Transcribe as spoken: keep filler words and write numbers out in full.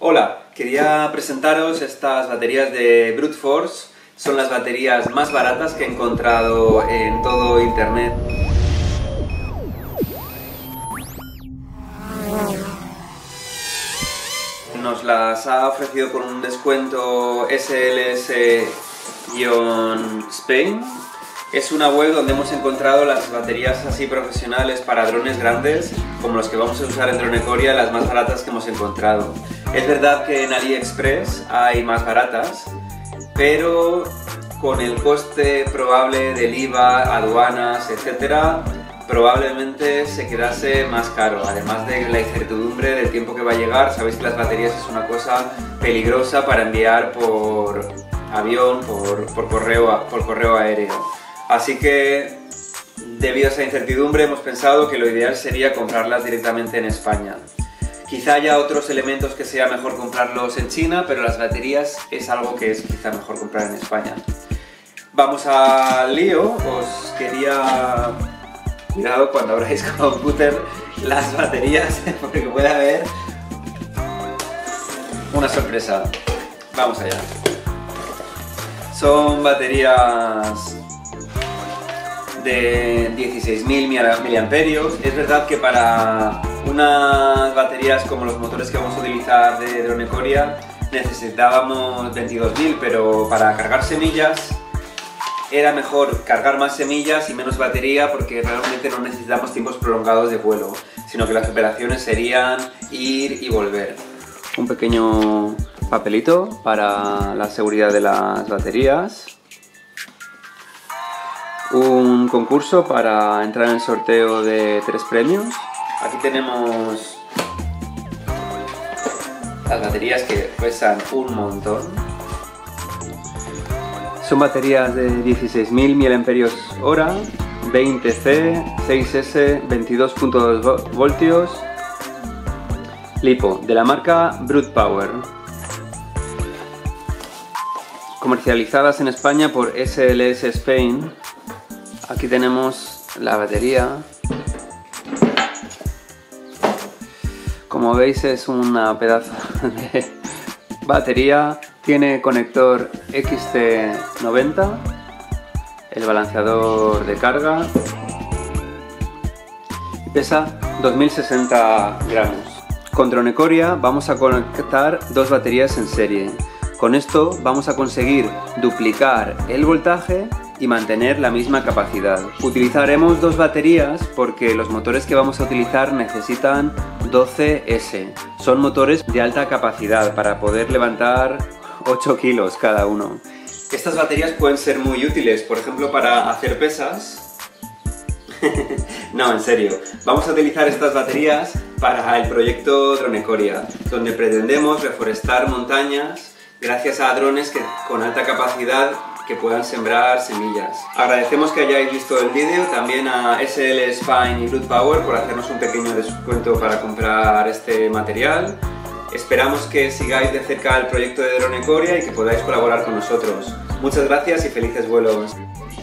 Hola, quería presentaros estas baterías de Brute Force. Son las baterías más baratas que he encontrado en todo internet. Nos las ha ofrecido con un descuento S L S-Spain. Es una web donde hemos encontrado las baterías así profesionales para drones grandes, como los que vamos a usar en Dronecoria, las más baratas que hemos encontrado. Es verdad que en AliExpress hay más baratas, pero con el coste probable del I V A, aduanas, etcétera, probablemente se quedase más caro, además de la incertidumbre del tiempo que va a llegar. Sabéis que las baterías es una cosa peligrosa para enviar por avión, por, por, correo, por correo aéreo. Así que, debido a esa incertidumbre, hemos pensado que lo ideal sería comprarlas directamente en España. Quizá haya otros elementos que sea mejor comprarlos en China, pero las baterías es algo que es quizá mejor comprar en España. Vamos al lío. Os quería... Cuidado cuando abráis computer las baterías, porque puede haber una sorpresa. Vamos allá. Son baterías de dieciséis mil miliamperios. Es verdad que para unas baterías como los motores que vamos a utilizar de Dronecoria necesitábamos veintidós mil, pero para cargar semillas era mejor cargar más semillas y menos batería, porque realmente no necesitamos tiempos prolongados de vuelo, sino que las operaciones serían ir y volver. Un pequeño papelito para la seguridad de las baterías. Un concurso para entrar en el sorteo de tres premios. Aquí tenemos las baterías que pesan un montón. Son baterías de dieciséis mil miliamperios hora, veinte C, seis S, veintidós punto dos voltios, LiPo, de la marca Brute Power. Comercializadas en España por S L S Spain. Aquí tenemos la batería. Como veis, es una pedazo de batería. Tiene conector X C noventa, el balanceador de carga, y pesa dos mil sesenta gramos. Con Dronecoria vamos a conectar dos baterías en serie. Con esto vamos a conseguir duplicar el voltaje y mantener la misma capacidad. Utilizaremos dos baterías porque los motores que vamos a utilizar necesitan doce S. Son motores de alta capacidad para poder levantar ocho kilos cada uno. Estas baterías pueden ser muy útiles, por ejemplo, para hacer pesas. No, en serio. Vamos a utilizar estas baterías para el proyecto Dronecoria, donde pretendemos reforestar montañas gracias a drones que, con alta capacidad que puedan sembrar semillas. Agradecemos que hayáis visto el vídeo, también a S L S Spain y Brute Power por hacernos un pequeño descuento para comprar este material. Esperamos que sigáis de cerca el proyecto de Dronecoria y que podáis colaborar con nosotros. Muchas gracias y felices vuelos.